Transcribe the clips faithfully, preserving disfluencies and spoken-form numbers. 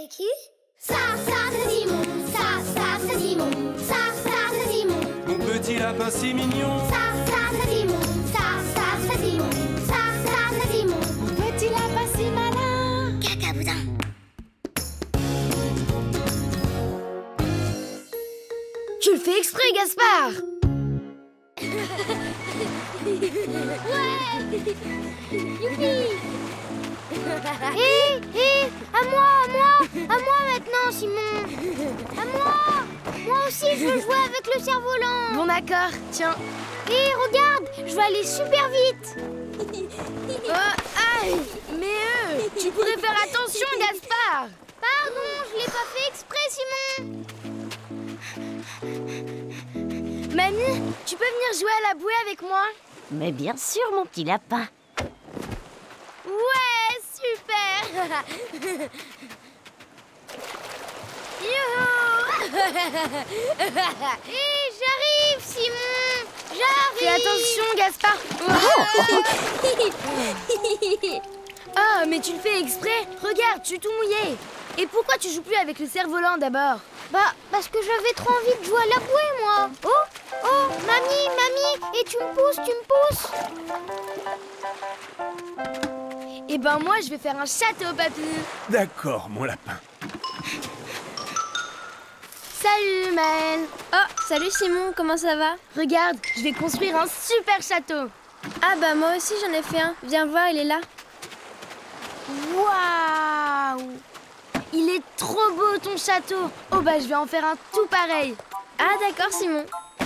C'est qui? Ça, ça, c'est Simon. Ça, ça, c'est Simon. Ça, ça, c'est Simon. Mon petit lapin si mignon. Ça, ça, c'est Simon. Ça, ça, c'est Simon. Ça, ça, c'est Simon. Mon petit lapin si malin. Cacaboudin. Tu le fais exprès, Gaspard. Ouais. Youpi. Hé, hé, à moi, à moi, à moi maintenant, Simon. À moi. Moi aussi, je veux jouer avec le cerf-volant. Bon, d'accord, tiens. Hé, regarde, je vais aller super vite. Oh, aïe. Mais eux, tu pourrais faire attention, Gaspard. Pardon, je l'ai pas fait exprès, Simon. Mamie, tu peux venir jouer à la bouée avec moi? Mais bien sûr, mon petit lapin. Ouais, super. Youhou. Hé, j'arrive, Simon. J'arrive. Fais attention, Gaspard. Oh, mais tu le fais exprès. Regarde, tu es tout mouillé. Et pourquoi tu joues plus avec le cerf-volant d'abord? Bah, parce que j'avais trop envie de jouer à la bouée, moi. Oh, oh, mamie, mamie, et tu me pousses, tu me pousses. Eh ben moi, je vais faire un château, papy. D'accord, mon lapin. Salut, Maëlle. Oh, salut Simon, comment ça va? Regarde, je vais construire un super château. Ah bah moi aussi j'en ai fait un. Viens voir, il est là. Waouh! Il est trop beau, ton château. Oh bah, je vais en faire un tout pareil. Ah d'accord Simon.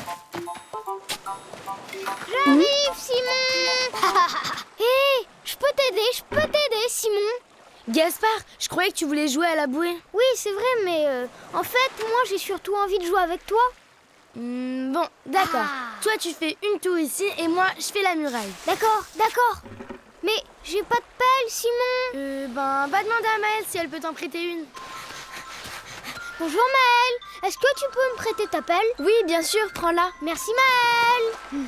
J'arrive, Simon. Hé, je peux t'aider, je peux t'aider, Simon. Gaspard, je croyais que tu voulais jouer à la bouée. Oui, c'est vrai, mais euh, en fait, moi, j'ai surtout envie de jouer avec toi. Hmm, bon, d'accord. Ah. Toi, tu fais une tour ici et moi, je fais la muraille. D'accord, d'accord. Mais j'ai pas de pelle, Simon. Euh, ben, va demander à Maëlle si elle peut t'en prêter une. Bonjour, Maëlle. Est-ce que tu peux me prêter ta pelle? Oui, bien sûr, prends-la. Merci, Maëlle.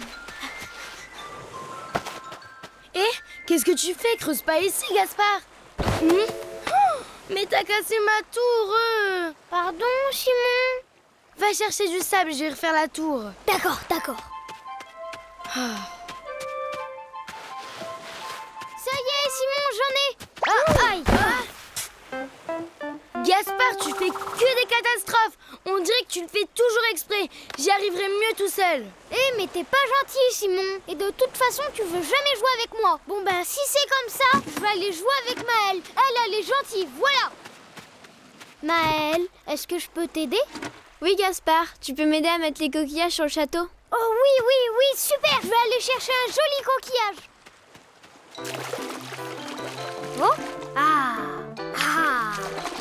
Eh, qu'est-ce que tu fais? Creuse pas ici, Gaspard. Hmm? Oh, mais t'as cassé ma tour. euh. Pardon, Simon. Va chercher du sable, je vais refaire la tour. D'accord, d'accord. Ah. Ça y est, Simon, j'en ai. Ah, aïe. Ah. Gaspard, tu fais que des catastrophes. On dirait que tu le fais toujours exprès. J'y arriverai mieux tout seul. Eh, mais t'es pas gentil, Simon. Et de toute façon, tu veux jamais jouer avec moi. Bon, ben, si c'est comme ça, je vais aller jouer avec Maëlle. Elle, elle est gentille, voilà. Maëlle, est-ce que je peux t'aider? Oui Gaspard, tu peux m'aider à mettre les coquillages sur le château? Oh oui, oui, oui, super. Je vais aller chercher un joli coquillage. Oh, ah, ah.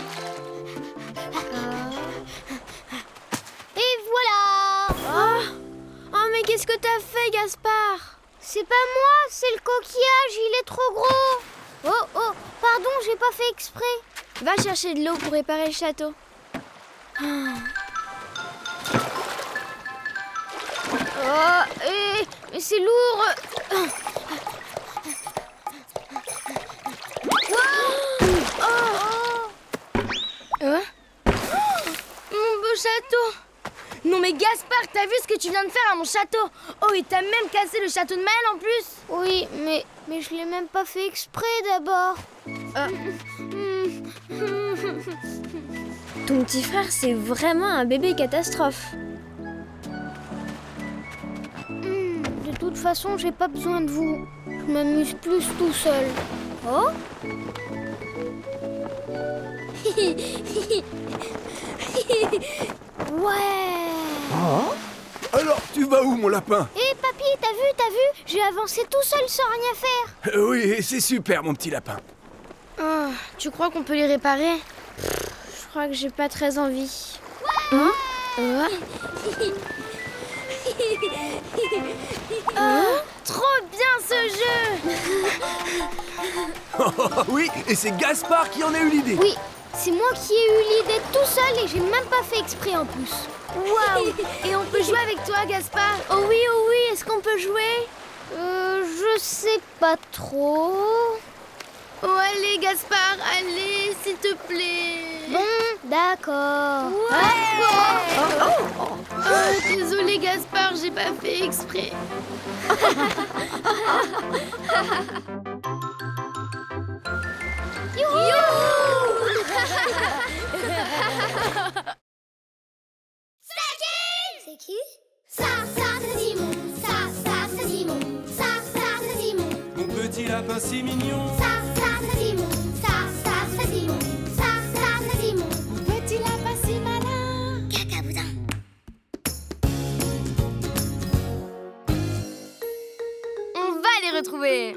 Et voilà. Oh, oh mais qu'est-ce que t'as fait Gaspard? C'est pas moi, c'est le coquillage, il est trop gros. Oh, oh, pardon, j'ai pas fait exprès. Va chercher de l'eau pour réparer le château. Oh, eh, mais c'est lourd. Hein? Oh, mon beau château. Non mais Gaspard, t'as vu ce que tu viens de faire à mon château? Oh, et t'as même cassé le château de Maëlle en plus. Oui, mais, mais je l'ai même pas fait exprès d'abord. Euh. Ton petit frère, c'est vraiment un bébé catastrophe. Hmm, de toute façon, j'ai pas besoin de vous. Je m'amuse plus tout seul. Oh? Ouais. Oh? Alors, tu vas où, mon lapin? Hé, papy, t'as vu, t'as vu? J'ai avancé tout seul sans rien faire. Euh, Oui, c'est super, mon petit lapin. Oh, tu crois qu'on peut les réparer? Je crois que j'ai pas très envie. Hein? Oh. Oh, trop bien ce jeu. Oui, et c'est Gaspard qui en a eu l'idée. Oui, c'est moi qui ai eu l'idée tout seul et j'ai même pas fait exprès en plus. Waouh. Et on peut jouer avec toi, Gaspard? Oh oui, oh oui, est-ce qu'on peut jouer? Euh, je sais pas trop. Oh allez, Gaspard, allez, s'il te plaît. Bon, d'accord. Ouais. Oh, désolé Gaspard, j'ai pas fait exprès. C'est qui? Ça, ça, c'est Simon. Ça, ça, c'est Simon. Ça, ça, c'est Simon. Mon petit lapin si mignon. Ça, ça, c'est Simon. Ça, ça, c'est Simon. Ça, ça, c'est Simon. Mon petit lapin si malin. Cacaboudin. On va les retrouver.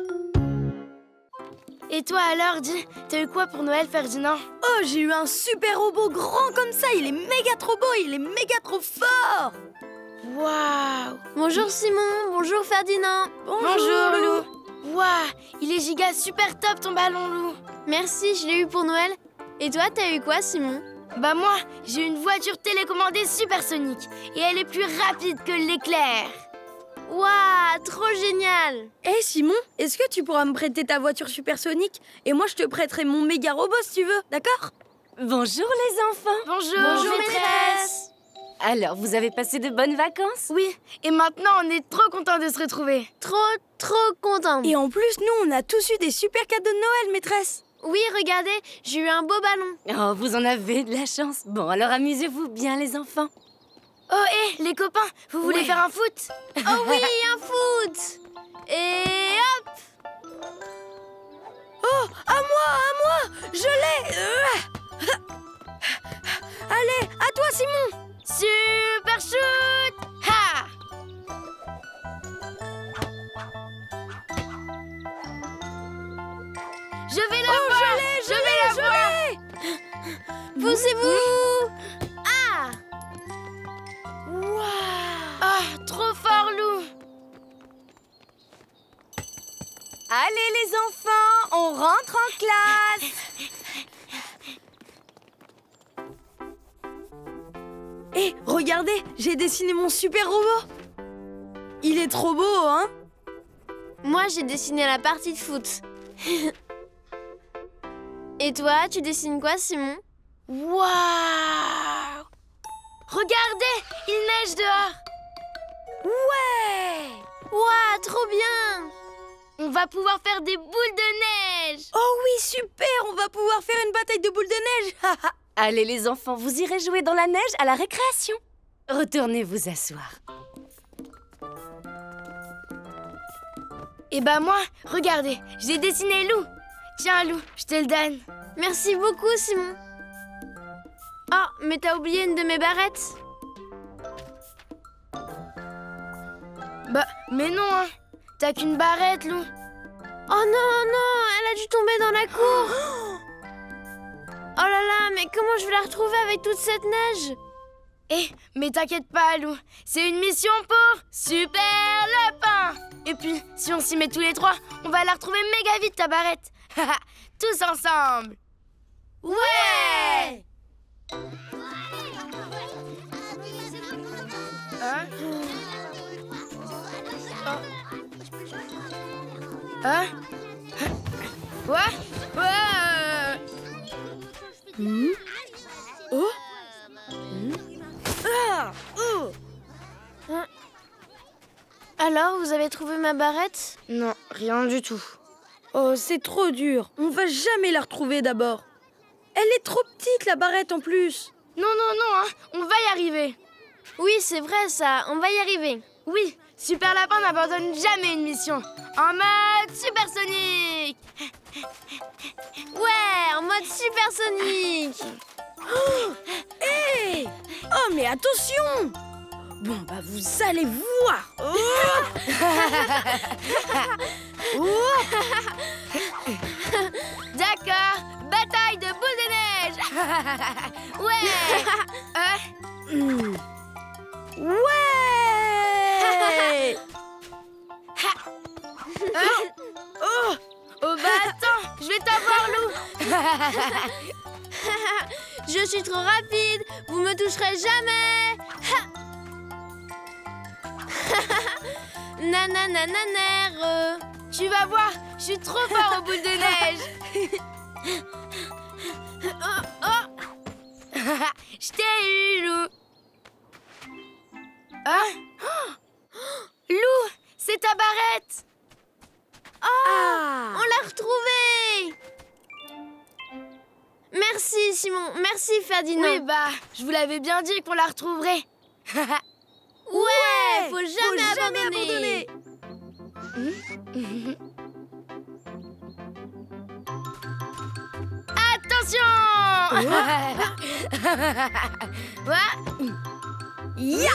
Et toi alors, dis, t'as eu quoi pour Noël, Ferdinand? Oh, j'ai eu un super robot grand comme ça. Il est méga trop beau, il est méga trop fort. Waouh! Bonjour Simon, bonjour Ferdinand. Bonjour, Lou. Waouh! Il est giga super top ton ballon, Lou. Merci, je l'ai eu pour Noël. Et toi, t'as eu quoi Simon? Bah moi, j'ai une voiture télécommandée supersonique et elle est plus rapide que l'éclair. Waouh, trop génial. Eh Simon, est-ce que tu pourras me prêter ta voiture supersonique? Et moi, je te prêterai mon méga robot si tu veux, d'accord? Bonjour les enfants. Bonjour, Bonjour, maîtresse. Alors, vous avez passé de bonnes vacances? Oui, et maintenant on est trop contents de se retrouver. Trop, trop contente. Et en plus, nous, on a tous eu des super cadeaux de Noël, maîtresse. Oui, regardez, j'ai eu un beau ballon. Oh, vous en avez de la chance. Bon, alors amusez-vous bien les enfants. Oh, hé, les copains, vous voulez Ouais. faire un foot? Oh oui, un foot. Et hop. Oh, à moi, à moi, je l'ai. Euh. Allez, à toi Simon. Super shoot! Ha! Je vais la voir! Je l'ai, je l'ai, je l'ai. Poussez-vous. Ah! Waouh! Ah, trop fort, Lou! Allez les enfants, on rentre en classe. Eh, regardez, j'ai dessiné mon super robot. Il est trop beau, hein? Moi, j'ai dessiné la partie de foot. Et toi, tu dessines quoi, Simon? Waouh! Regardez, il neige dehors. Ouais. Waouh, trop bien. On va pouvoir faire des boules de neige. Oh oui, super, on va pouvoir faire une bataille de boules de neige. Allez les enfants, vous irez jouer dans la neige à la récréation. Retournez vous asseoir. Et bah moi, regardez, j'ai dessiné Lou. Tiens Lou, je te le donne. Merci beaucoup, Simon. Oh, mais t'as oublié une de mes barrettes. Bah, mais non, hein. T'as qu'une barrette, Lou. Oh non, non, elle a dû tomber dans la cour. Oh là là, mais comment je vais la retrouver avec toute cette neige? Eh, mais t'inquiète pas, Lou. C'est une mission pour Super Lapin. Et puis, si on s'y met tous les trois, on va la retrouver méga vite, ta barrette. Tous ensemble. Ouais! Hein? Hein? Quoi? Ouais! Hmm? Oh? Hmm? Ah! Oh! Alors, vous avez trouvé ma barrette? Non, rien du tout. Oh, c'est trop dur. On va jamais la retrouver d'abord. Elle est trop petite, la barrette, en plus. Non, non, non, hein, on va y arriver. Oui, c'est vrai ça, on va y arriver. Oui, Super Lapin n'abandonne jamais une mission. En mode supersonique. Ouais, en mode supersonique. Oh! Hé! Oh, mais attention! Bon, bah, vous allez voir. Oh! Oh! D'accord, bataille de boules de neige. Ouais. Euh, Hmm. Ouais! hein? Oh! Oh bah attends, je vais t'avoir, Lou. Je suis trop rapide, vous me toucherez jamais. Nananananer. Tu vas voir, je suis trop fort aux boules de neige. je t'ai eu, Lou. Ah oh Lou, c'est ta barrette. Ah, on l'a retrouvée. Merci, Simon. Merci, Ferdinand. Oui, bah, je vous l'avais bien dit qu'on la retrouverait. Ouais, faut jamais, faut jamais abandonner. abandonner. Attention. Ouais. Ya!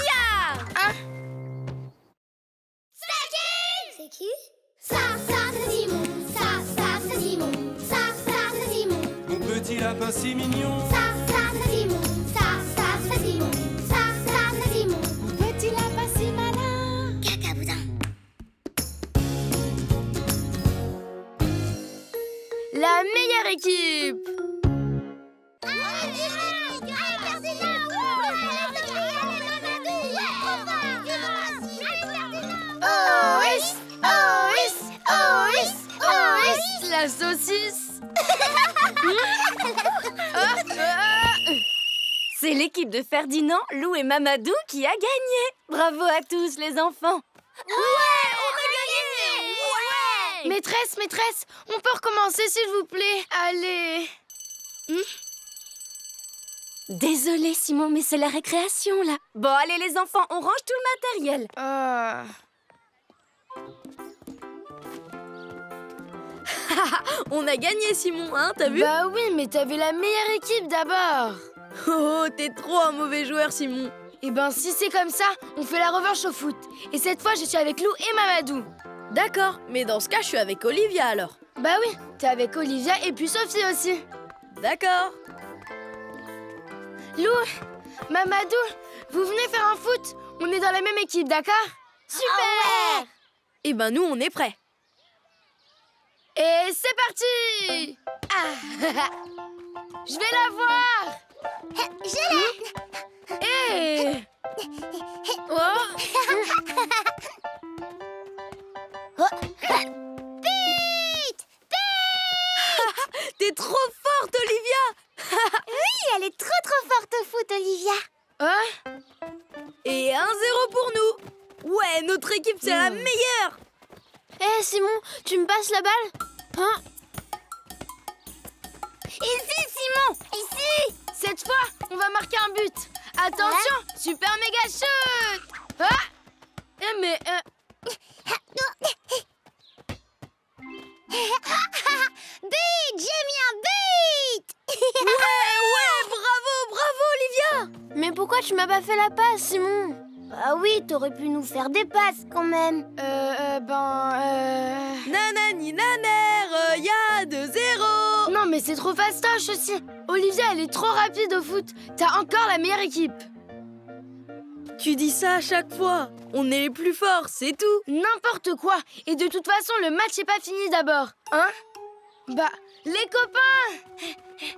C'est qui? Ça, ça, c'est Simon. Ça, ça, c'est Simon. Ça, ça, c'est Simon. Mon petit lapin si mignon. Ça, ça, c'est Simon. Ça, ça, c'est Simon. Ça, ça, c'est Simon. Petit lapin si malin. Cacaboudin. La meilleure équipe. Ois, Ois, Ois, Ois, la saucisse. C'est l'équipe de Ferdinand, Lou et Mamadou qui a gagné. Bravo à tous les enfants. Maîtresse, maîtresse, on peut recommencer s'il vous plaît. Allez. Désolé Simon, mais c'est la récréation là. Bon allez les enfants, on range tout le matériel. Ah. On a gagné, Simon, hein, t'as vu? Bah oui, mais t'avais la meilleure équipe d'abord. Oh, t'es trop un mauvais joueur, Simon. Eh ben, si c'est comme ça, on fait la revanche au foot. Et cette fois, je suis avec Lou et Mamadou. D'accord, mais dans ce cas, je suis avec Olivia alors. Bah oui, t'es avec Olivia et puis Sophie aussi. D'accord. Lou, Mamadou, vous venez faire un foot? On est dans la même équipe, d'accord? Super! Eh ben, nous, on est prêts. Et c'est parti! Ah. Je vais la voir! Je l'ai. Hé! Oh! Pete! T'es trop forte, Olivia. Oui, elle est trop trop forte au foot, Olivia. Hein? Et un zéro pour nous. Ouais, notre équipe, c'est la meilleure. Eh, Simon, tu me passes la balle? Hein? Ici, Simon! Ici! Cette fois, on va marquer un but. Attention, super méga shoot! Ah! Eh mais... Euh... But! J'ai mis un but! Ouais, ouais, bravo, bravo, Olivia. Mais pourquoi tu m'as pas fait la passe, Simon? Ah oui, t'aurais pu nous faire des passes quand même. Euh, euh ben... Euh... Nanani naner, y a deux zéro. Non mais c'est trop fastoche aussi. Olivia, elle est trop rapide au foot. T'as encore la meilleure équipe. Tu dis ça à chaque fois. On est les plus forts, c'est tout. N'importe quoi. Et de toute façon, le match est pas fini d'abord. Hein? Bah, les copains!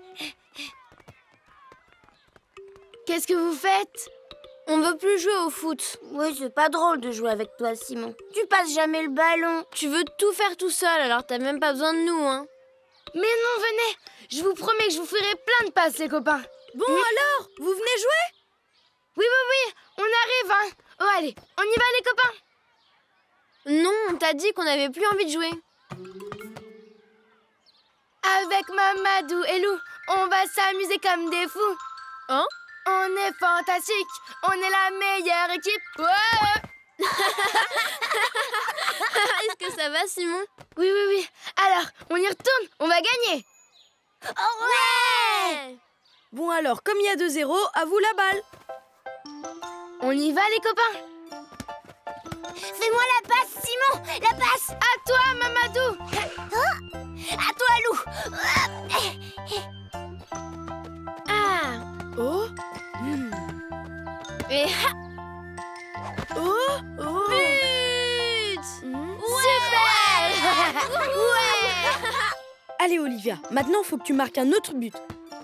Qu'est-ce que vous faites? On veut plus jouer au foot. Ouais, c'est pas drôle de jouer avec toi, Simon. Tu passes jamais le ballon. Tu veux tout faire tout seul, alors t'as même pas besoin de nous, hein. Mais non, venez. Je vous promets que je vous ferai plein de passes, les copains. Bon alors, vous venez jouer? Oui, oui, oui. On arrive, hein. Oh, allez, on y va, les copains. Non, on t'a dit qu'on avait plus envie de jouer. Avec Mamadou et Lou, on va s'amuser comme des fous. Hein? On est fantastique. On est la meilleure équipe. Ouais. Est-ce que ça va, Simon? Oui, oui, oui. Alors, on y retourne. On va gagner. Ouais! Bon alors, comme il y a deux zéro, à vous la balle. On y va, les copains. Fais-moi la passe, Simon. La passe. À toi, Mamadou. À toi, Lou. Ah! Oh. Et ha! Oh. Oh. But! Super. Ouais! Allez Olivia, maintenant faut que tu marques un autre but.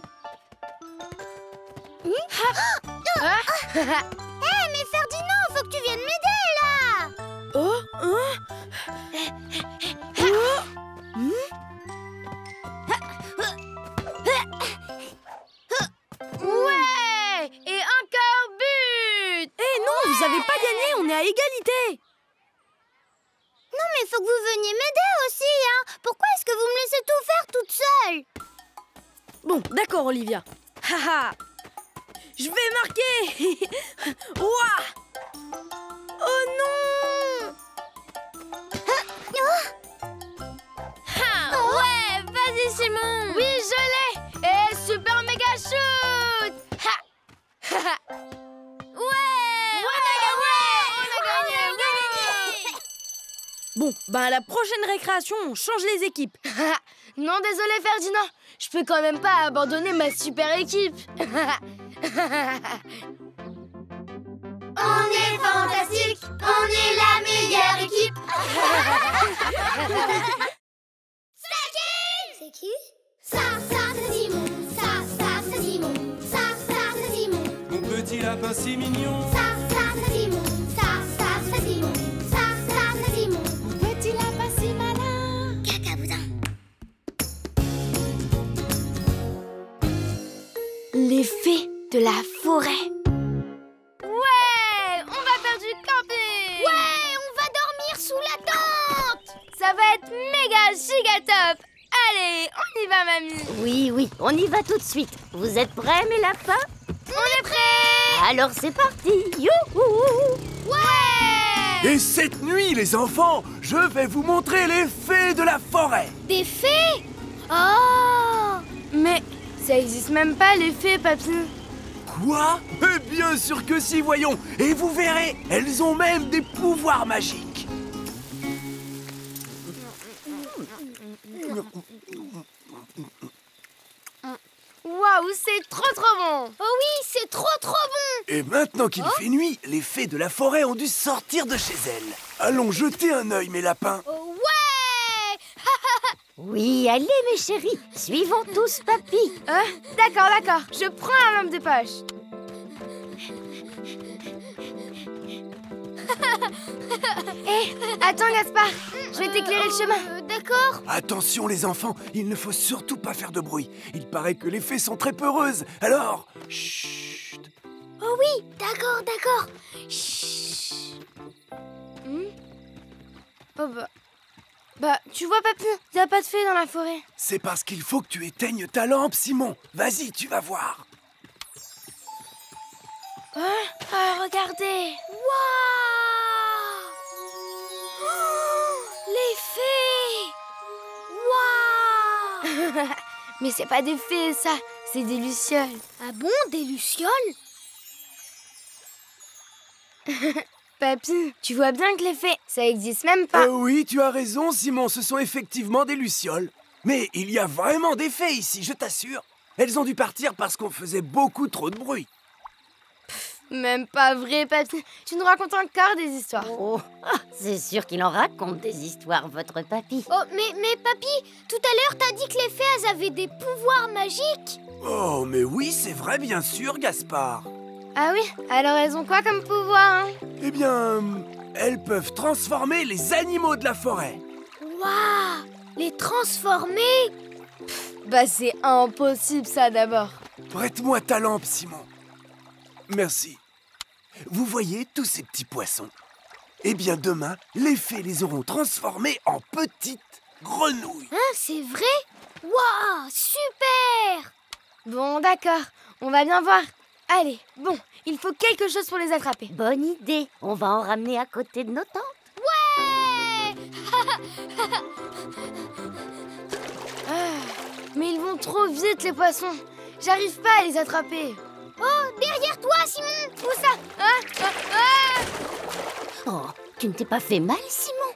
Hé, mais Ferdinand, faut que tu viennes m'aider, là. Oh. Hein? Oh. Ouais. égalité. Non, mais faut que vous veniez m'aider aussi, hein. Pourquoi est-ce que vous me laissez tout faire toute seule? Bon, d'accord, Olivia. Haha. Je vais marquer. Ouah. Oh non. Ah, ouais, vas-y, Simon. Oui, je l'ai. Et super méga shoot. Ha. Ouais, on a gagné. Bon, ben à la prochaine récréation, on change les équipes. Non, désolé Ferdinand. Je peux quand même pas abandonner ma super équipe. On est fantastique, on est la meilleure équipe. C'est qui? C'est qui? Ça, ça, c'est Simon. Ça, ça, c'est Simon. Ça, ça, c'est Simon. Mon petit lapin si mignon. Ça, ça, c'est Simon. Ça, ça, c'est Simon. Ça, ça, c'est Simon. Petit lapin si malin. Cacaboudin. Les fées de la forêt. Ouais, on va faire du camping. Ouais, on va dormir sous la tente. Ça va être méga giga top. Allez, on y va, mamie. Oui, oui, on y va tout de suite. Vous êtes prêts, mes lapins? On est prêts. Alors c'est parti. Youhou! Ouais. Et cette nuit, les enfants, je vais vous montrer les fées de la forêt. Des fées? Oh! Mais ça existe même pas, les fées, papy. Quoi? Eh bien sûr que si, voyons. Et vous verrez, elles ont même des pouvoirs magiques. Waouh, c'est trop trop bon. Oh oui, c'est trop trop bon. Et maintenant qu'il fait nuit, les fées de la forêt ont dû sortir de chez elles. Allons jeter un œil, mes lapins. Oh ouais! Oui, allez, mes chéris. Suivons tous papy. Hein? D'accord, d'accord. Je prends la lampe de poche. Hé, attends, Gaspard. Je vais t'éclairer le chemin. Euh, D'accord. Attention, les enfants, il ne faut surtout pas faire de bruit. Il paraît que les fées sont très peureuses. Alors, chut. Oh oui, d'accord, d'accord. Chut. Hmm? Oh bah... Bah, tu vois, papy, y a pas de fées dans la forêt. C'est parce qu'il faut que tu éteignes ta lampe, Simon. Vas-y, tu vas voir. Ah, ah, regardez. Waouh! Oh, les fées! Waouh! Mais c'est pas des fées, ça. C'est des lucioles. Ah bon, des lucioles? Papy, tu vois bien que les fées, ça existe même pas. Euh, oui, tu as raison, Simon, ce sont effectivement des lucioles. Mais il y a vraiment des fées ici, je t'assure. Elles ont dû partir parce qu'on faisait beaucoup trop de bruit. Même pas vrai, papy. Tu nous racontes encore des histoires. Oh, ah, c'est sûr qu'il en raconte des histoires, votre papy. Oh, mais, mais papy, tout à l'heure, t'as dit que les fées, elles avaient des pouvoirs magiques? Oh, mais oui, c'est vrai, bien sûr, Gaspard. Ah oui? Alors elles ont quoi comme pouvoir, hein? Eh bien, elles peuvent transformer les animaux de la forêt. Waouh! Les transformer? Bah c'est impossible ça d'abord. Prête-moi ta lampe, Simon. Merci. Vous voyez tous ces petits poissons? Eh bien, demain, les fées les auront transformés en petites grenouilles. Hein, c'est vrai? Waouh! Super! Bon d'accord, on va bien voir. Allez, bon, il faut quelque chose pour les attraper. Bonne idée. On va en ramener à côté de nos tentes. Ouais! Ah, mais ils vont trop vite les poissons. J'arrive pas à les attraper. Oh, derrière toi, Simon! Où ça? Hein? Ah, ah Oh, tu ne t'es pas fait mal, Simon?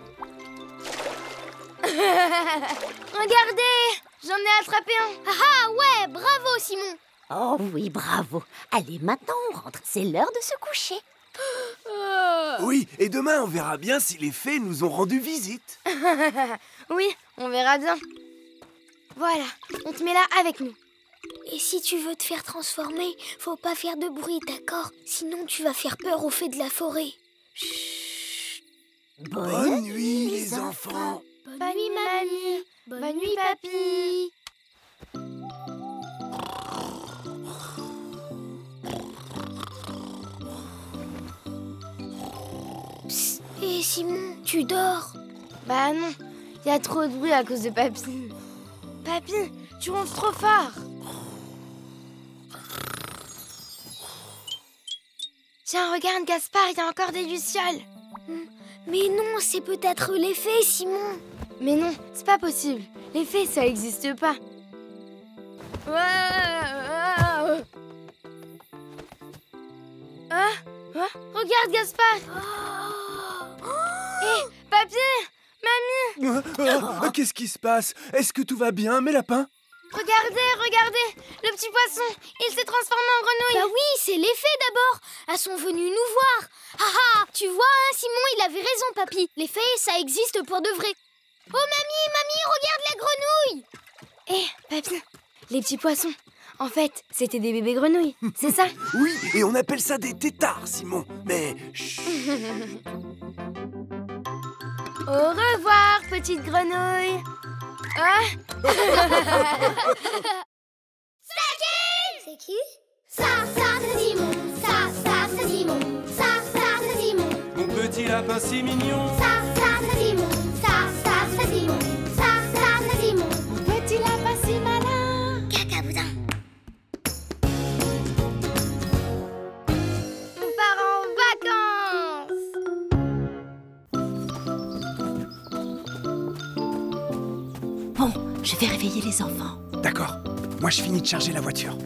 Regardez, j'en ai attrapé un. Ah ouais, bravo, Simon! Oh oui, bravo. Allez, maintenant on rentre. C'est l'heure de se coucher. Oui, et demain, on verra bien si les fées nous ont rendu visite. Oui, on verra bien. Voilà, on te met là avec nous. Et si tu veux te faire transformer, faut pas faire de bruit, d'accord? Sinon, tu vas faire peur aux fées de la forêt. Bonne, Bonne nuit, les enfants. Bonne, Bonne nuit, mamie. Bonne nuit, papy. Simon, tu dors? Bah non, il y a trop de bruit à cause de Papy. Papy, tu ronfles trop fort. Tiens, regarde, Gaspard, il y a encore des lucioles. Mais non, c'est peut-être l'effet, Simon. Mais non, c'est pas possible. Les fées, ça existe pas. Ah, ah, regarde, Gaspard. Hé, hey, Papy, Mamie. Ah, ah, Qu'est-ce qui se passe? Est-ce que tout va bien, mes lapins? Regardez, regardez, le petit poisson, il s'est transformé en grenouille. Bah oui, c'est l'effet d'abord. Elles sont venues nous voir. Ah ah, tu vois, hein, Simon, il avait raison, papy. Les fées, ça existe pour de vrai. Oh, mamie, mamie, regarde la grenouille. Hé, hey, papy, les petits poissons, en fait, c'était des bébés grenouilles, c'est ça? Oui, et on appelle ça des têtards, Simon. Mais chut. Au revoir, petite grenouille. Ah. C'est qui? Ça, ça, c'est Simon. Ça, ça, c'est Simon. Ça, ça, c'est Simon. Mon petit lapin si mignon. Ça, ça, c'est Simon. Ça, ça, c'est Simon. Ça, ça, c'est Simon. Petit lapin si malin. Cacaboudin. On part en vacances. Bon, je vais réveiller les enfants. D'accord. Moi, je finis de charger la voiture.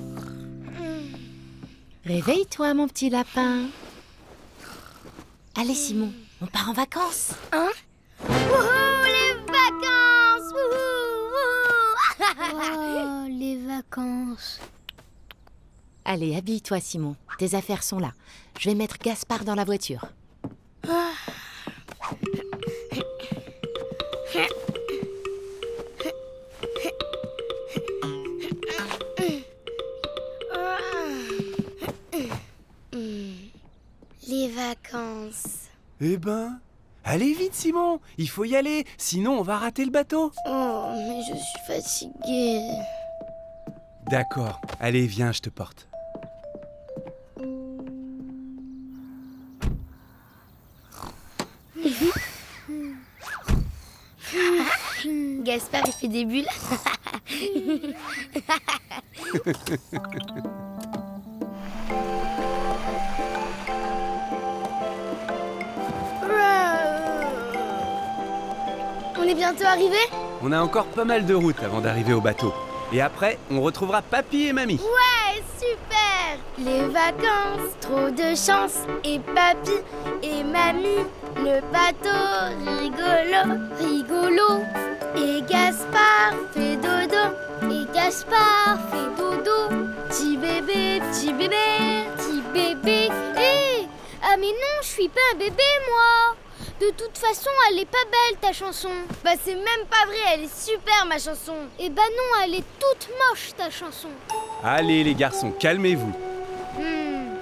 Réveille-toi, mon petit lapin. Allez, Simon, on part en vacances. Hein? Wouhou, les vacances. Wouhou, wouhou. Oh, les vacances. Allez, habille-toi, Simon. Tes affaires sont là. Je vais mettre Gaspard dans la voiture. Les vacances. Eh ben, allez vite, Simon. Il faut y aller, sinon on va rater le bateau. Oh, mais je suis fatiguée. D'accord. Allez, viens, je te porte. Gaspard, il fait des bulles. On est bientôt arrivé? On a encore pas mal de route avant d'arriver au bateau. Et après, on retrouvera papy et mamie. Ouais, super! Les vacances, trop de chance. Et papy et mamie, le bateau, rigolo, rigolo. Et Gaspard fait dodo. Et Gaspard fait dodo. Petit bébé, petit bébé. Petit bébé. Hé! Ah mais non, je suis pas un bébé, moi. De toute façon, elle est pas belle, ta chanson. Bah c'est même pas vrai, elle est super, ma chanson. Eh bah non, elle est toute moche, ta chanson. Allez, les garçons, calmez-vous. Hmm.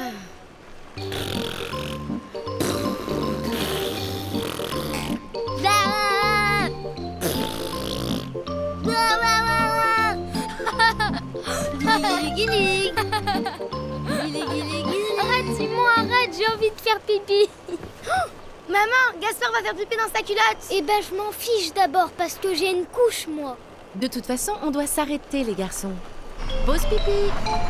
Arrête, Simon, arrête, j'ai envie de faire pipi. Maman, Gaspard va faire pipi dans sa culotte. Eh ben, je m'en fiche d'abord parce que j'ai une couche, moi. De toute façon, on doit s'arrêter, les garçons. Pause pipi.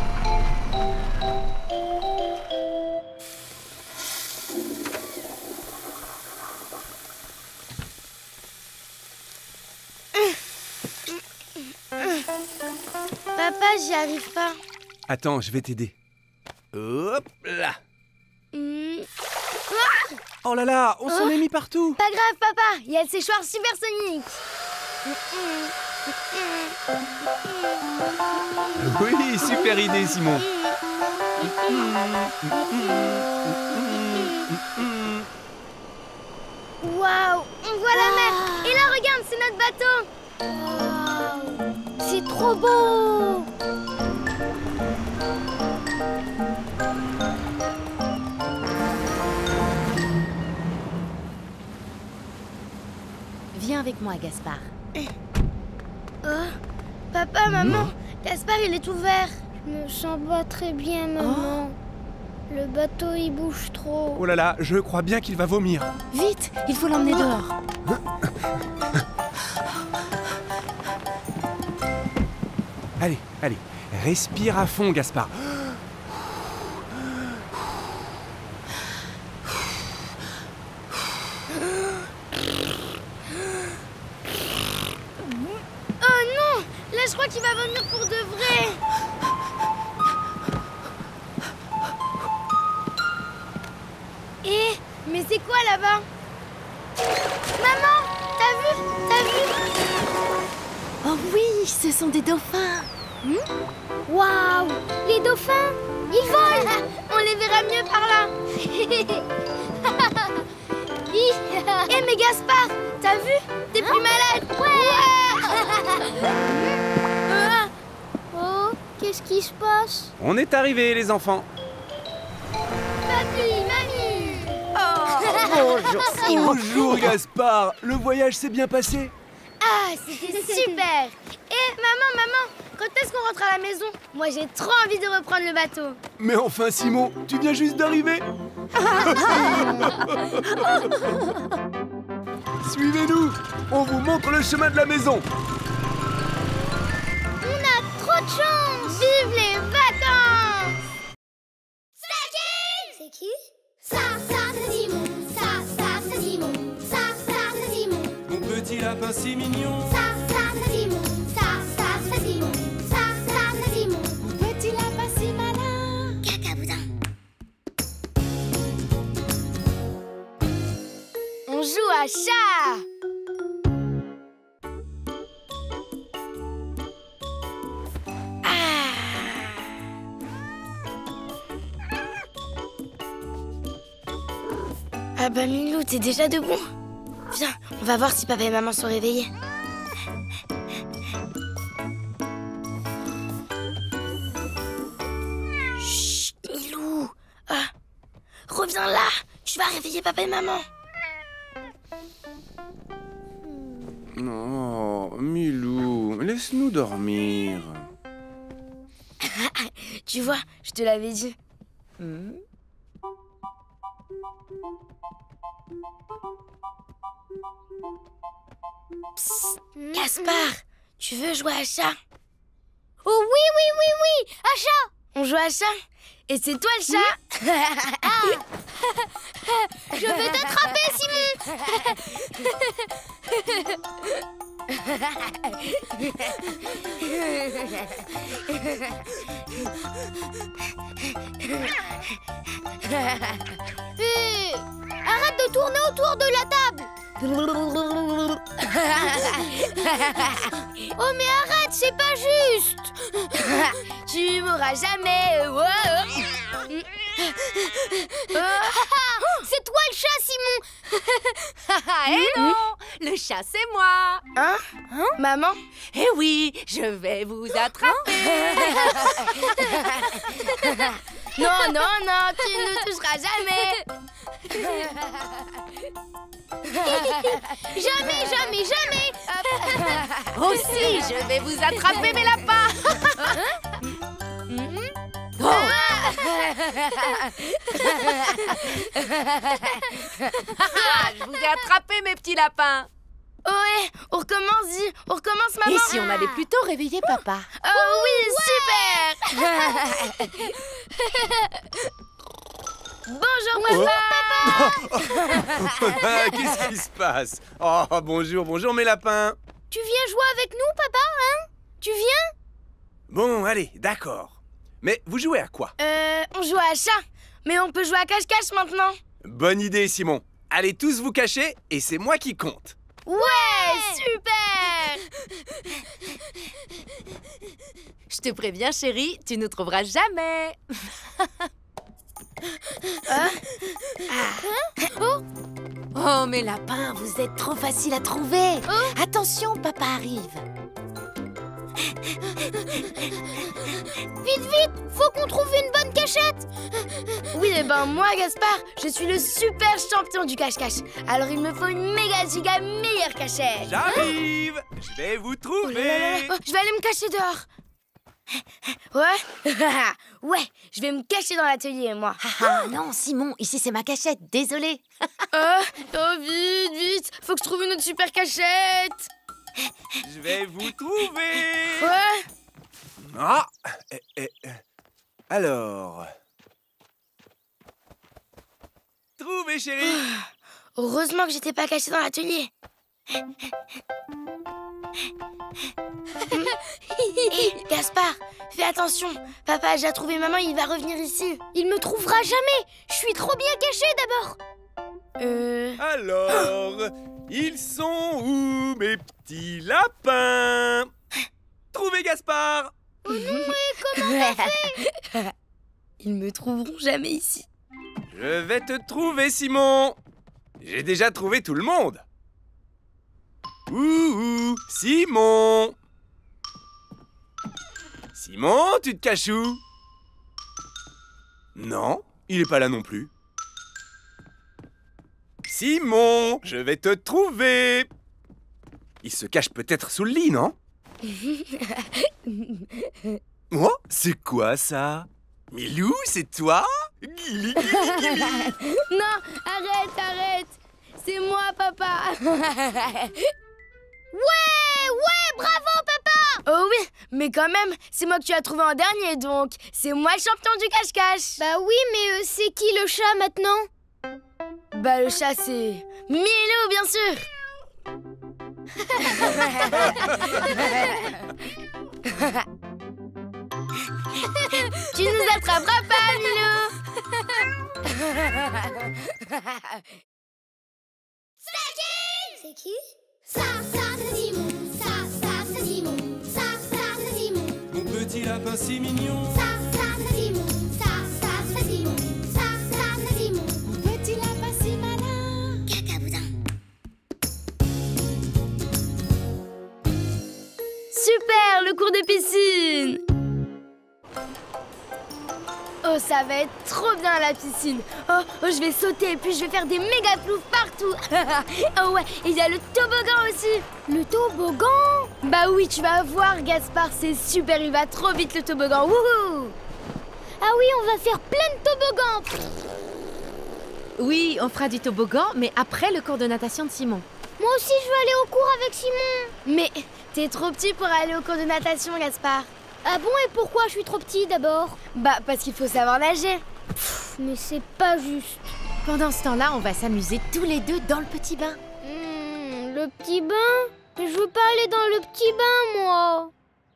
Papa, j'y arrive pas. Attends, je vais t'aider. Hop là. Hmm. Oh là là, on s'en est mis partout. Pas grave, papa, il y a le séchoir supersonique. Oui, super idée, Simon. Waouh, on voit la mer. Et là, regarde, c'est notre bateau. Waouh, c'est trop beau. Viens avec moi, Gaspard. Oh, papa, maman, Gaspard, il est tout vert. Je me sens pas très bien, maman. Le bateau, il bouge trop. Oh là là, je crois bien qu'il va vomir. Vite, il faut l'emmener dehors. Allez, allez, respire à fond, Gaspard. Oh non! Là, je crois qu'il va vomir pour de vrai. Eh, mais c'est quoi là-bas? Maman, t'as vu? T'as vu? Oh oui, ce sont des dauphins. Waouh! Les dauphins, ils volent. On les verra mieux par là. Eh mais Gaspard, t'as vu? T'es plus malade. Ouais. Oh, qu'est-ce qui se passe? On est arrivés, les enfants. Papi, mamie. Bonjour, Simon. Bonjour Gaspard, le voyage s'est bien passé? Ah, c'était super. Eh maman, maman, quand est-ce qu'on rentre à la maison? Moi j'ai trop envie de reprendre le bateau. Mais enfin Simon, tu viens juste d'arriver. Suivez-nous, on vous montre le chemin de la maison. On a trop de chance. Vive les vacances! C'est qui? Ça, ça, c'est Simon. Ça, ça, c'est Simon. Ça, ça, c'est Simon. Mon petit lapin si mignon. Ça, ça, c'est Simon. Ça, ça, c'est Simon. Ça, ça, c'est Simon. Petit lapin si malin. Cacaboudin. On joue à chat. Ah bah Milou, t'es déjà debout? Viens, on va voir si papa et maman sont réveillés. Chut, Milou. Ah, reviens là, tu vas réveiller papa et maman. Oh, Milou, laisse-nous dormir. Tu vois, je te l'avais dit. Psst, Gaspard, tu veux jouer à chat? Oh oui, oui, oui, oui. Un chat. On joue à chat? Et c'est toi le chat? Je vais t'attraper, Simon. Hé, arrête de tourner autour de la table. Oh mais arrête, c'est pas juste. Tu m'auras jamais. Oh, oh. C'est toi le chat, Simon. Eh non, le chat c'est moi. Hein? Maman? Eh oui, je vais vous attraper. Non, non, non, tu ne nous toucheras jamais. Jamais, jamais, jamais. Aussi, je vais vous attraper mes lapins. Oh. Je vous ai attrapé mes petits lapins. Ouais, on recommence, dis. On recommence, maman. Et si on allait plutôt réveiller papa? Oh oui, super. Bonjour, papa. Qu'est-ce qui se passe? Oh, bonjour, bonjour mes lapins. Tu viens jouer avec nous, papa, hein? Tu viens? Bon, allez, d'accord. Mais vous jouez à quoi? Euh, on joue à chat. Mais on peut jouer à cache-cache maintenant. Bonne idée, Simon. Allez tous vous cacher et c'est moi qui compte. Ouais, super. Je te préviens, chérie, tu nous trouveras jamais. Oh, mes lapins, vous êtes trop faciles à trouver. Attention, papa arrive. Vite, vite, faut qu'on trouve une bonne cachette. Oui, et ben moi, Gaspard, je suis le super champion du cache-cache. Alors il me faut une méga giga meilleure cachette. J'arrive. Je vais vous Oh là là là trouver. là. Oh, je vais aller me cacher dehors. Ouais. Ouais, je vais me cacher dans l'atelier, moi. Ah non, Simon, ici c'est ma cachette, désolé. Oh, oh, vite, vite. Faut que je trouve une autre super cachette. Je vais vous trouver. Ouais. Ah eh, eh, eh. Alors... Trouvé, chérie. Heureusement que j'étais pas cachée dans l'atelier. Hé, Gaspard, fais attention. Papa a déjà trouvé maman, il va revenir ici. Il me trouvera jamais. Je suis trop bien cachée d'abord. Euh... Alors, ils sont où, mes petits lapins? Trouvé, Gaspard. Ils me trouveront jamais ici. Je vais te trouver, Simon. J'ai déjà trouvé tout le monde. Ouh, Simon. Simon, tu te caches où? Non, il est pas là non plus. Simon, je vais te trouver. Il se cache peut-être sous le lit, non? Oh, c'est quoi ça? Milou, c'est toi? Guili, guili, guili. Non, arrête, arrête. C'est moi, papa. Ouais, ouais, bravo papa. Oh oui, mais quand même, c'est moi que tu as trouvé en dernier, donc c'est moi le champion du cache-cache. Bah oui, mais euh, c'est qui le chat maintenant? Bah le chat, c'est Milou, bien sûr. Tu nous attraperas pas, Milou. C'est qui? Ça, ça, c'est Simon. Ça, ça, c'est Simon. Ça, ça, c'est Simon. Mon petit lapin si mignon. Ça, ça, c'est Simon. Ça, ça, c'est Simon. Ça, ça, c'est Simon. Mon petit lapin si malin. Cacaboudin. Super, le cours de piscine. Oh, ça va être trop bien la piscine. Oh, oh, je vais sauter et puis je vais faire des méga ploufs partout. Oh ouais, et il y a le toboggan aussi. Le toboggan? Bah oui, tu vas voir, Gaspard, c'est super, il va trop vite le toboggan. Wouhou! Ah oui, on va faire plein de toboggans. Oui, on fera du toboggan, mais après le cours de natation de Simon. Moi aussi, je veux aller au cours avec Simon. Mais t'es trop petit pour aller au cours de natation, Gaspard. Ah bon, et pourquoi je suis trop petit d'abord? Bah, parce qu'il faut savoir nager. Pff, mais c'est pas juste. Pendant ce temps-là, on va s'amuser tous les deux dans le petit bain. Hmm, le petit bain? Mais je veux pas aller dans le petit bain, moi.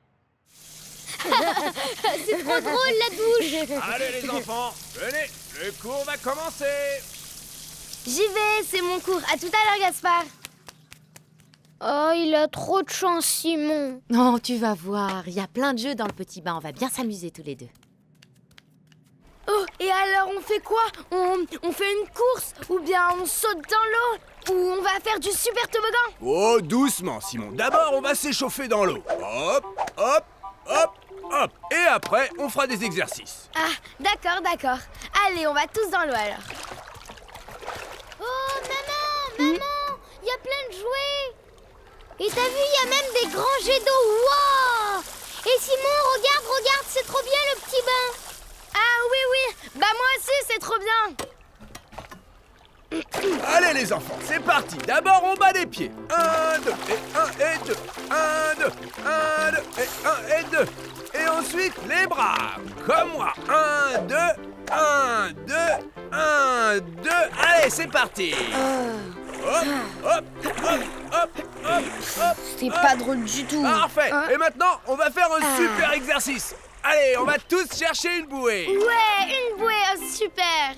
C'est trop drôle, la douche. Allez, les enfants, venez, le cours va commencer. J'y vais, c'est mon cours. À tout à l'heure, Gaspard. Oh, il a trop de chance, Simon. Non, tu vas voir, il y a plein de jeux dans le petit bain, on va bien s'amuser tous les deux. Oh, et alors on fait quoi? on, on fait une course? Ou bien on saute dans l'eau? Ou on va faire du super toboggan? Oh, doucement, Simon. D'abord, on va s'échauffer dans l'eau. Hop, hop, hop, hop. Et après, on fera des exercices. Ah, d'accord, d'accord. Allez, on va tous dans l'eau alors. Oh, maman, maman, il y a plein de jouets. Et t'as vu, il y a même des grands jets d'eau. Waouh! Et Simon, regarde, regarde, c'est trop bien le petit bain. Ah oui, oui. Bah moi aussi, c'est trop bien. Allez, les enfants, c'est parti. D'abord, on bat les pieds. Un, deux, et un, et deux. Un, deux, un, deux, et un, et deux. Et ensuite, les bras. Comme moi. Un, deux, un, deux, un, deux. Allez, c'est parti. Hop, hop, hop, hop, hop, hop. C'est pas drôle du tout. Parfait. Et maintenant, on va faire un super exercice. Allez, on va tous chercher une bouée. Ouais, une bouée, oh, super.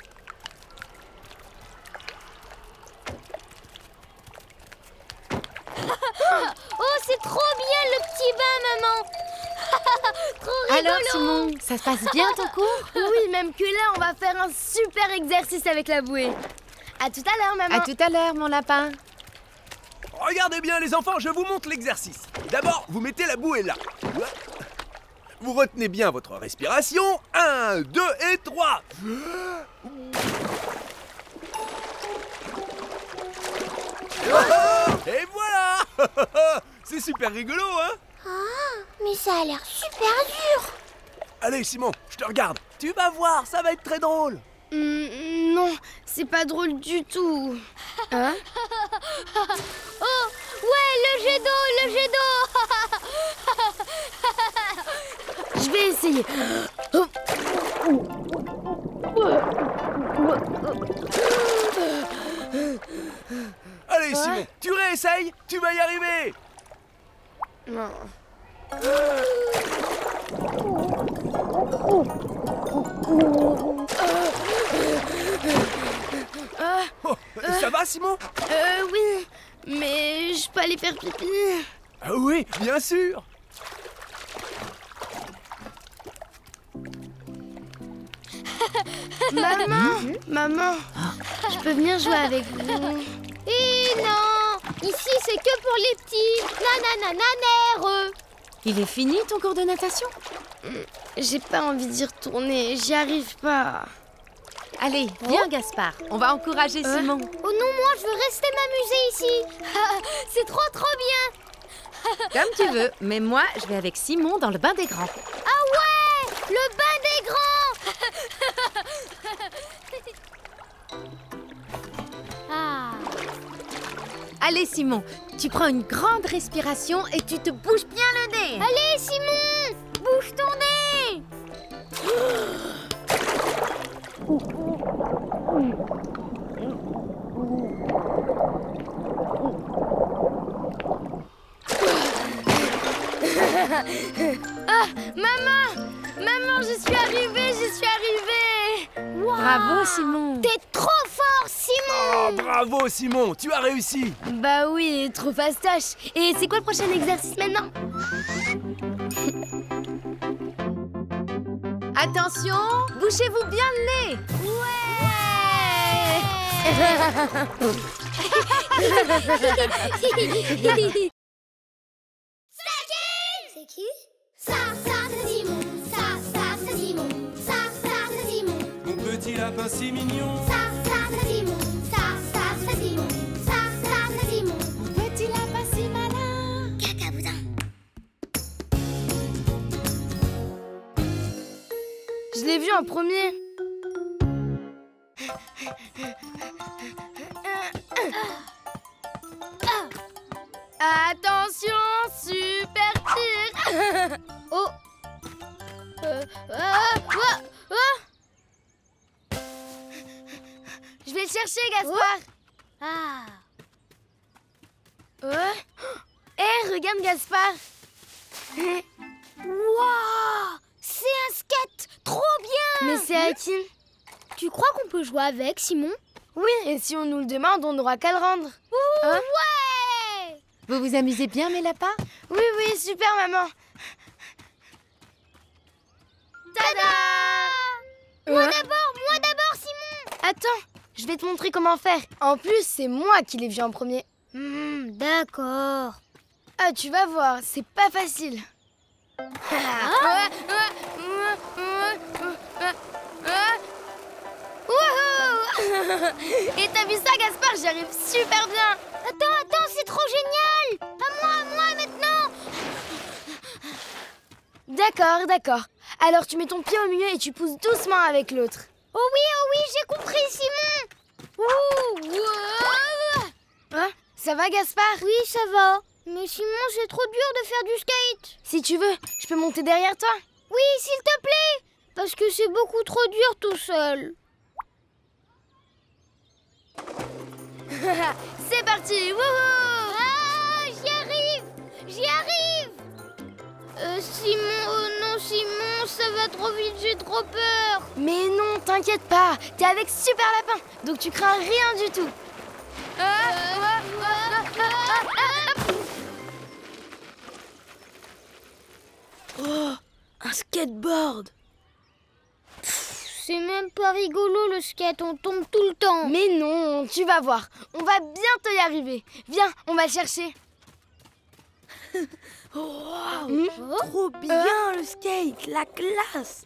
Oh, c'est trop bien le petit bain, maman. Trop rigolo. Alors Simon, ça se passe bien ton cours? Oui, même que là, on va faire un super exercice avec la bouée. À tout à l'heure, maman. À tout à l'heure, mon lapin. Regardez bien, les enfants, je vous montre l'exercice. D'abord, vous mettez la bouée là. Vous retenez bien votre respiration. Un, deux et trois. Et voilà. C'est super rigolo, hein? Ah, mais ça a l'air super dur. Allez, Simon, je te regarde. Tu vas voir, ça va être très drôle. Hum, non, c'est pas drôle du tout. Hein? Oh, ouais, le jet d'eau, le jet d'eau. Je vais essayer. Oh. Allez, Simon, tu réessayes, tu vas y arriver. Non. Oh, ça va, Simon? Euh, oui, mais je peux aller faire pipi. Ah oui, bien sûr. Maman, maman, je peux venir jouer avec vous? Et non, ici c'est que pour les petits. Nananananère. Il est fini ton cours de natation? J'ai pas envie d'y retourner, j'y arrive pas. Allez, viens Gaspard, on va encourager Euh Simon. Oh non, moi je veux rester m'amuser ici. C'est trop trop bien. Comme tu veux, mais moi je vais avec Simon dans le bain des grands. Ah ouais, le bain des grands. Ah. Allez Simon, tu prends une grande respiration et tu te bouges bien le nez. Allez Simon, bouge ton nez. Ah, maman, maman, je suis arrivée, je suis arrivée. Wow. Bravo Simon. T'es trop fort Simon. Oh, bravo, Simon, tu as réussi. Bah oui, trop fastoche. Et c'est quoi le prochain exercice maintenant? Attention, bouchez-vous bien le nez. C'est qui? Ça, ça, c'est Simon. Ça, ça, c'est Simon. Ça, ça, c'est Simon. Mon petit lapin si mignon. Ça, ça, c'est Simon. Ça, ça, c'est Simon. Ça, ça, c'est Simon. Petit lapin si malin. Cacaboudin. Je l'ai vu en premier. Attention, super tir. Oh. Euh, ah, ah, ah. Je vais le chercher, Gaspard. Ah. Ouais. Eh, regarde, Gaspard. Waouh, c'est un skate, trop bien. Mais c'est à qui? Tu crois qu'on peut jouer avec, Simon? Oui, et si on nous le demande, on n'aura qu'à le rendre. Ouh, Hein? ouais. Vous vous amusez bien mes lapins? Oui, oui, super, maman. Tada! Moi Ouais. d'abord, moi d'abord, Simon. Attends, je vais te montrer comment faire. En plus, c'est moi qui l'ai vu en premier. Hmm, d'accord. Ah, tu vas voir, c'est pas facile. Ah. Wouhou! Et t'as vu ça, Gaspard? J'y arrive super bien. Attends, attends, c'est trop génial. À moi, à moi maintenant. D'accord, d'accord. Alors tu mets ton pied au milieu et tu pousses doucement avec l'autre. Oh oui, oh oui, j'ai compris, Simon. Ouh, wow. Hein? Ça va, Gaspard? Oui, ça va. Mais Simon, c'est trop dur de faire du skate. Si tu veux, je peux monter derrière toi. Oui, s'il te plaît. Parce que c'est beaucoup trop dur tout seul. C'est parti, wouhou! Ah, j'y arrive. J'y arrive. Euh, Simon, oh non, Simon, ça va trop vite, j'ai trop peur. Mais non, t'inquiète pas, t'es avec Super Lapin, donc tu crains rien du tout. Ah, ah, ah, ah, ah. Oh, un skateboard. C'est même pas rigolo le skate, on tombe tout le temps. Mais non, tu vas voir, on va bientôt y arriver. Viens, on va le chercher. Oh, wow, Hmm? trop bien le skate, la classe.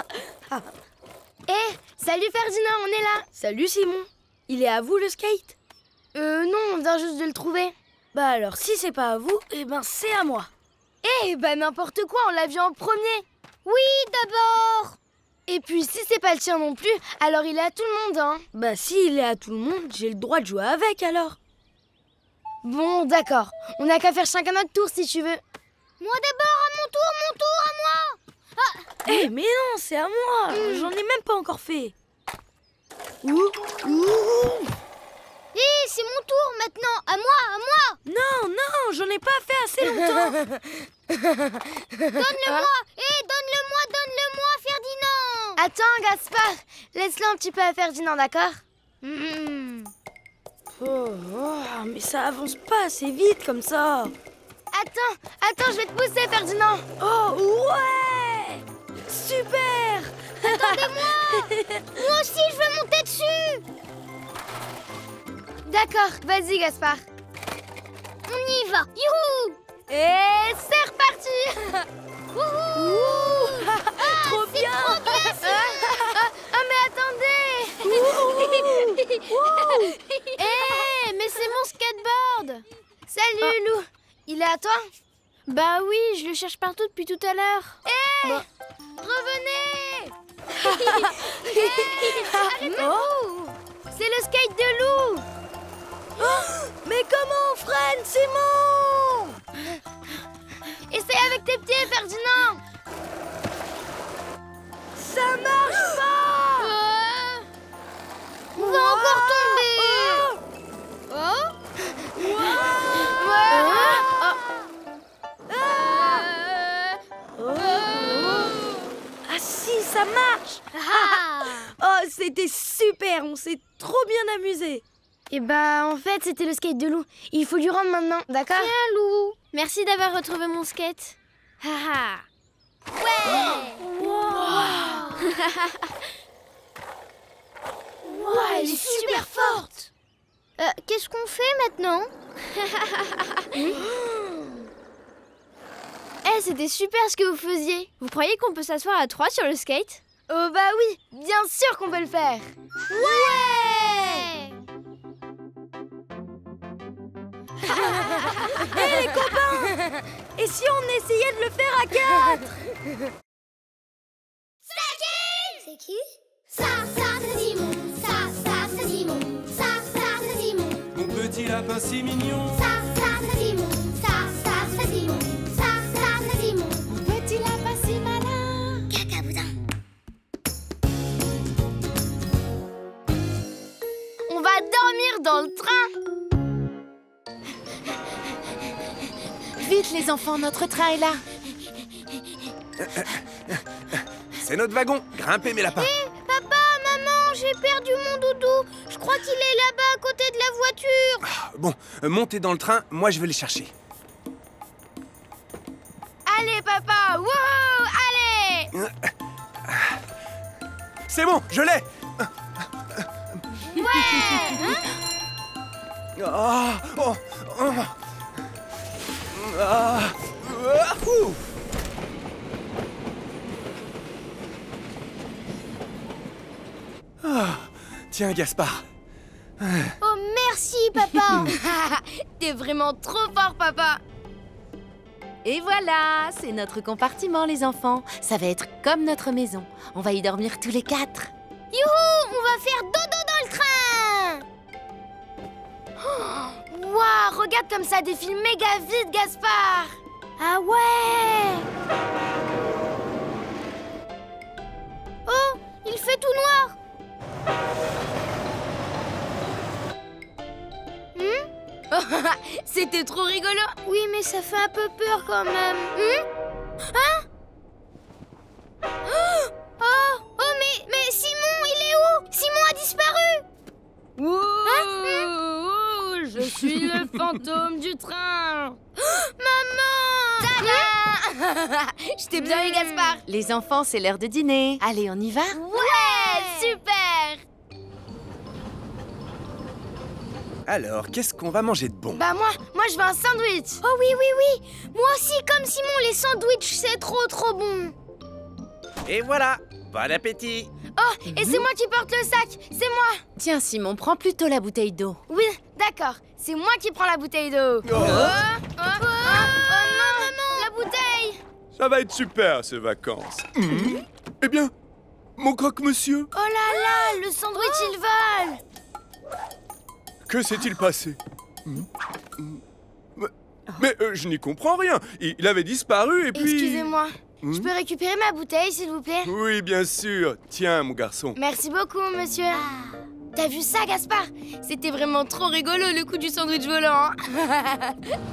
Eh, salut Ferdinand, on est là. Salut Simon, il est à vous le skate? Euh, non, on vient juste de le trouver. Bah alors, si c'est pas à vous, eh ben c'est à moi. Eh, bah n'importe quoi, on l'a vu en premier. Oui, d'abord. Et puis, si c'est pas le tien non plus, alors il est à tout le monde, hein. Bah s'il est à tout le monde, j'ai le droit de jouer avec alors. Bon, d'accord. On n'a qu'à faire chacun notre tour si tu veux. Moi d'abord, à mon tour, mon tour, à moi. Eh mais non, c'est à moi. J'en ai même pas encore fait. Ouh, ouh. Hé, c'est mon tour maintenant. À moi, à moi. Non, non, j'en ai pas fait assez longtemps. Donne-le-moi. Hé, donne-le-moi, donne-le-moi, Ferdinand. Attends, Gaspard. Laisse-le un petit peu à Ferdinand, d'accord? Hmm. Oh, oh, mais ça avance pas assez vite comme ça. Attends, attends, je vais te pousser, Ferdinand. Oh, ouais. Super. Attendez-moi. Moi aussi, je veux monter dessus. D'accord, vas-y, Gaspard. On y va. Youhou. Et c'est reparti. Ouh, trop bien. Trop bien Ah, ah, mais attendez. Hé, mais c'est mon skateboard. Salut, Lou. Il est à toi? Bah oui, je le cherche partout depuis tout à l'heure. Hé, revenez. Oh. C'est le skate de Lou. Oh, mais comment on freine, Simon? Essaye avec tes pieds, Ferdinand. Ça marche pas. On va encore tomber. Oh. Ah si, ça marche. Ah. Oh, c'était super, on s'est trop bien amusé. Et bah, en fait, c'était le skate de Lou. Il faut lui rendre maintenant, d'accord? Tiens, Lou. Merci d'avoir retrouvé mon skate. Haha. Ouais. Wow. Wow, elle est super forte. Euh, qu'est-ce qu'on fait maintenant? Eh, c'était super ce que vous faisiez. Vous croyez qu'on peut s'asseoir à trois sur le skate? Oh bah oui, bien sûr qu'on peut le faire. Ouais. Hé hey, les copains. Et si on essayait de le faire à quatre? C'est qui? Ça, ça, c'est Simon. Ça, ça, c'est Simon. Ça, ça, c'est Simon. Mon petit lapin si mignon. Ça, ça, c'est Simon. Ça, ça, c'est Simon. Ça, ça, c'est Simon. Mon petit lapin si malin. Cacaboudin. On va dormir dans le train. Vite les enfants, notre train est là. C'est notre wagon. Grimpez, mes lapins. Hé, papa, maman, j'ai perdu mon doudou. Je crois qu'il est là-bas à côté de la voiture. Ah, bon, euh, montez dans le train. Moi, je vais les chercher. Allez, papa, wouhou, allez. C'est bon, je l'ai. Ouais. Ah, oh, oh. Ah, ah, ouh. Ah, tiens, Gaspard. Oh, merci, papa. T'es vraiment trop fort, papa. Et voilà, c'est notre compartiment les enfants. Ça va être comme notre maison. On va y dormir tous les quatre. Youhou, on va faire dodo dans le train. Waouh, regarde comme ça défile méga vite, Gaspard. Ah ouais. Oh, il fait tout noir. Hmm? C'était trop rigolo. Oui, mais ça fait un peu peur quand même. Hmm? Hein? Oh, oh, mais, mais Simon, il est où? Simon a disparu. Ouh, Hein? ouh, je suis le fantôme du train. Maman. Je t'ai bien eu, Gaspard. Les enfants, c'est l'heure de dîner. Allez, on y va? Ouais, super. Alors, qu'est-ce qu'on va manger de bon? Bah moi, moi je veux un sandwich. Oh oui, oui, oui. Moi aussi, comme Simon, les sandwichs, c'est trop, trop bon. Et voilà, bon appétit. Oh, et c'est moi qui porte le sac. C'est moi. Tiens, Simon, prends plutôt la bouteille d'eau. Oui, d'accord. C'est moi qui prends la bouteille d'eau. Oh. Oh, oh, oh, oh non, la bouteille. Ça va être super, ces vacances. Mmh. Eh bien, mon croque-monsieur. Oh là là, le sandwich, il vole. Que s'est-il passé? Mmh. Mais, mais euh, je n'y comprends rien. Il, il avait disparu et puis... Excusez-moi, mmh. je peux récupérer ma bouteille, s'il vous plaît? Oui, bien sûr. Tiens, mon garçon. Merci beaucoup, monsieur. Ah. T'as vu ça, Gaspard? C'était vraiment trop rigolo, le coup du sandwich volant. Hein.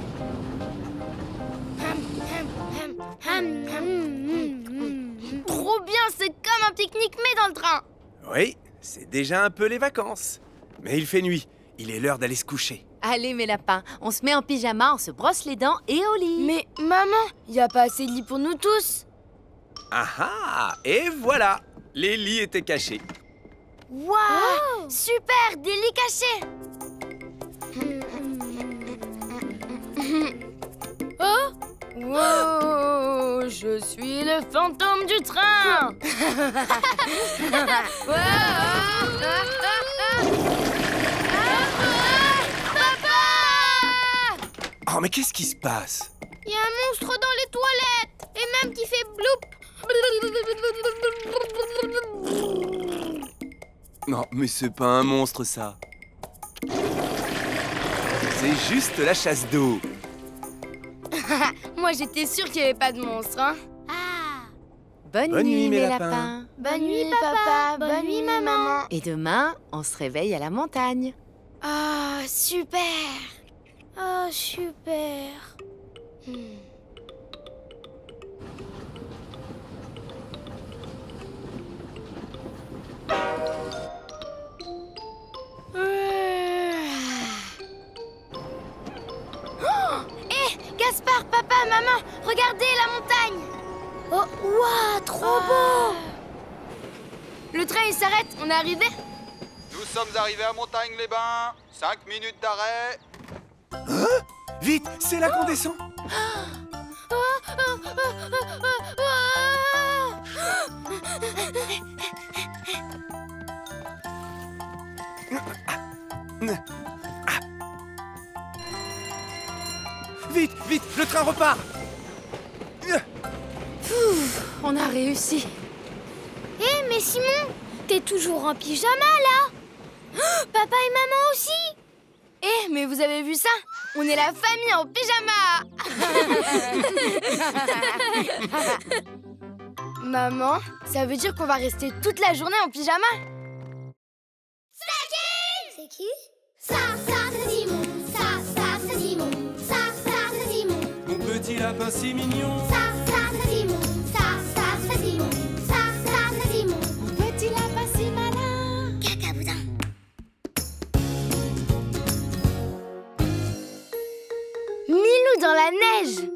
Trop bien, c'est comme un pique-nique mais dans le train. Oui, c'est déjà un peu les vacances. Mais il fait nuit, il est l'heure d'aller se coucher. Allez, mes lapins, on se met en pyjama, on se brosse les dents et au lit. Mais maman, y a pas assez de lit pour nous tous. Ah ah, et voilà, les lits étaient cachés. Waouh, wow, super, des lits cachés. Oh, wow, je suis le fantôme du train. Papa! Oh, mais qu'est-ce qui se passe? Il y a un monstre dans les toilettes, et même qui fait bloup. Non, mais c'est pas un monstre, ça. C'est juste la chasse d'eau. Moi, j'étais sûre qu'il n'y avait pas de monstre, hein. Ah. Bonne, Bonne nuit, nuit, mes lapins. lapins. Bonne nuit, papa. Bonne, Bonne nuit, maman. Et demain, on se réveille à la montagne. Ah, oh, super. Oh, super. Hmm. Gaspard, papa, maman, regardez la montagne. Oh, waouh, trop oh. beau. Le train, il s'arrête, on est arrivé? Nous sommes arrivés à Montagne-les-Bains. Cinq minutes d'arrêt. Hein? Vite, c'est là qu'on descend. Oh, oh, oh, oh, oh, oh. Vite, vite, le train repart. Ouf, on a réussi. Hé, hey, mais Simon, t'es toujours en pyjama, là? Oh, papa et maman aussi. Eh, hey, mais vous avez vu ça? On est la famille en pyjama. Maman, ça veut dire qu'on va rester toute la journée en pyjama? C'est qui? C'est qui? Ça, ça, c'est Simon. Ça, ça, c'est Simon. Mon petit lapin si mignon. Ça, ça, c'est Simon. Ça, ça, c'est Simon. Ça, ça, c'est Simon. Mon petit lapin si malin. Cacaboudin. Milou dans la neige.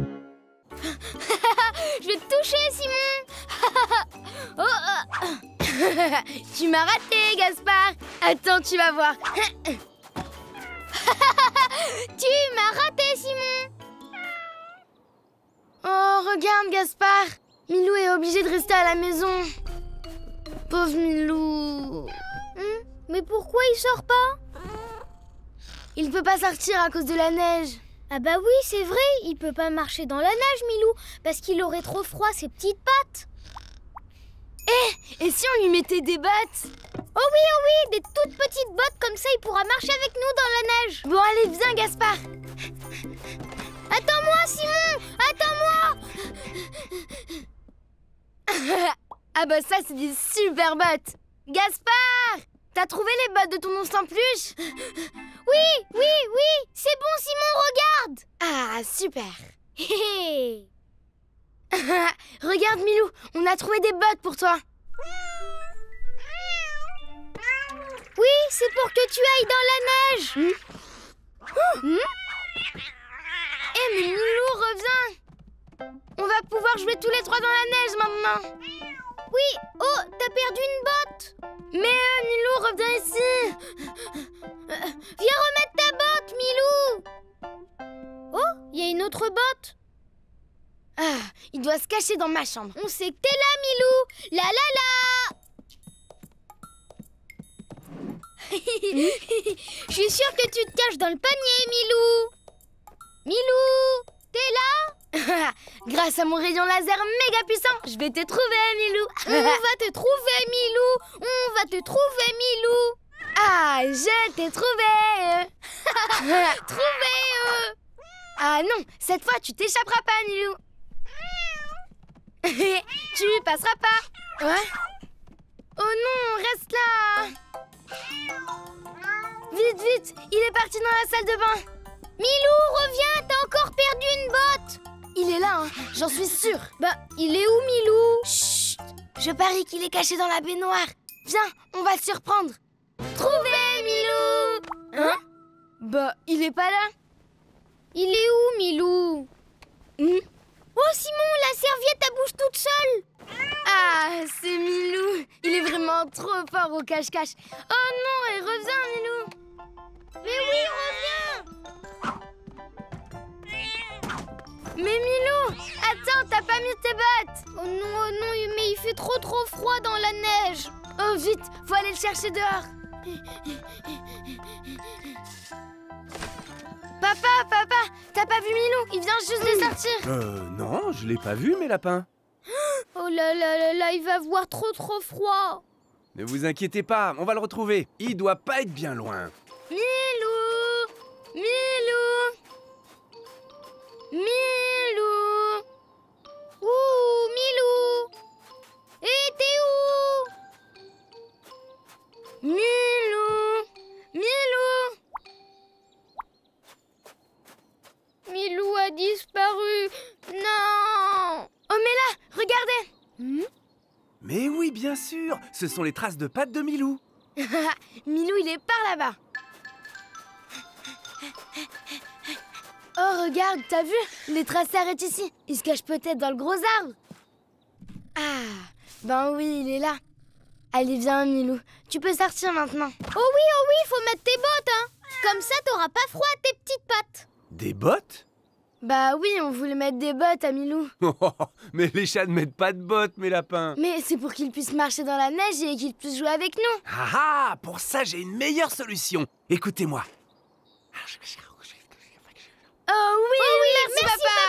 Je vais te toucher, Simon. Oh, oh. Tu m'as raté, Gaspard. Attends, tu vas voir. Tu m'as raté, Simon. Oh, regarde, Gaspard. Milou est obligé de rester à la maison. Pauvre Milou. Hum, mais pourquoi il sort pas? Il peut pas sortir à cause de la neige. Ah bah oui, c'est vrai, il peut pas marcher dans la neige, Milou, parce qu'il aurait trop froid ses petites pattes. Eh, et si on lui mettait des bottes? Oh oui, oh oui, des toutes petites bottes, comme ça il pourra marcher avec nous dans la neige. Bon, allez, viens, Gaspard. Attends-moi, Simon, attends-moi. Ah bah ça, c'est des super bottes. Gaspard, t'as trouvé les bottes de ton ours en peluche? Oui, oui, oui, c'est bon, Simon, regarde. Ah, super. Hé. Regarde, Milou, on a trouvé des bottes pour toi. Oui, c'est pour que tu ailles dans la neige. Hum. Hum. Eh, mais Milou, reviens. On va pouvoir jouer tous les trois dans la neige maintenant. Oui, oh, t'as perdu une botte. Mais euh, Milou, reviens ici. Viens remettre ta botte, Milou. Oh, il y a une autre botte. Ah, il doit se cacher dans ma chambre. On sait que t'es là, Milou. La la la. Je suis sûre que tu te caches dans le panier, Milou. Milou, t'es là? Grâce à mon rayon laser méga puissant, je vais te trouver, Milou. On va te trouver, Milou. On va te trouver, Milou. Ah, je t'ai trouvé. Trouvé. euh. Ah non, cette fois, tu t'échapperas pas, Milou. Tu passeras pas. Ouais. Oh non, reste là. Vite, vite, il est parti dans la salle de bain. Milou, reviens, t'as encore perdu une botte. Il est là, hein, j'en suis sûre. Bah, il est où, Milou? Chut, je parie qu'il est caché dans la baignoire. Viens, on va le surprendre. Trouvé, Milou. Hein? Bah, il est pas là. Il est où, Milou? Hmm? Oh, Simon, la serviette, elle bouge toute seule. Ah, c'est Milou. Il est vraiment trop fort au cache-cache. Oh non, et reviens, Milou. Mais oui, reviens. Mais Milou, attends, t'as pas mis tes bottes. Oh non, oh non, mais il fait trop trop froid dans la neige. Oh vite, faut aller le chercher dehors. Papa, papa, t'as pas vu Milou? Il vient juste de sortir. Euh, non, je l'ai pas vu, mes lapins. Oh là là là là, il va avoir trop trop froid. Ne vous inquiétez pas, on va le retrouver. Il doit pas être bien loin. Milou, Milou, Milou. Ouh, Milou. Et t'es où? Milou, Milou. Milou a disparu. Non. Oh mais là, regardez. Hmm? Mais oui, bien sûr, ce sont les traces de pattes de Milou. Milou, il est par là-bas. Oh, regarde, t'as vu? Les traces s'arrêtent ici. Il se cache peut-être dans le gros arbre. Ah, ben oui, il est là. Allez, viens, Milou. Tu peux sortir maintenant. Oh oui, oh oui, faut mettre tes bottes, hein. Comme ça, t'auras pas froid à tes petites pattes. Des bottes? Bah oui, on voulait mettre des bottes à Milou. Mais les chats ne mettent pas de bottes, mes lapins. Mais c'est pour qu'il puisse marcher dans la neige et qu'il puisse jouer avec nous. Ah ah, pour ça, j'ai une meilleure solution. Écoutez-moi. Oh oui, oh oui, merci, merci papa.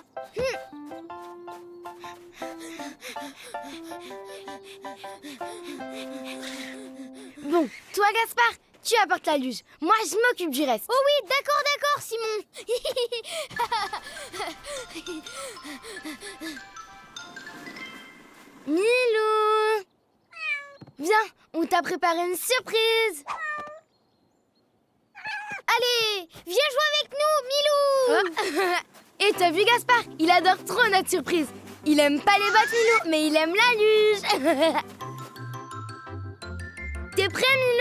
Hum. Bon, toi Gaspard, tu apportes la luge. Moi, je m'occupe du reste. Oh oui, d'accord, d'accord, Simon. Milou, viens, on t'a préparé une surprise. Allez, viens jouer avec nous, Milou. Oh. Et t'as vu Gaspard? Il adore trop notre surprise. Il aime pas les bottes, Milou, mais il aime la luge. T'es prêt, Milou?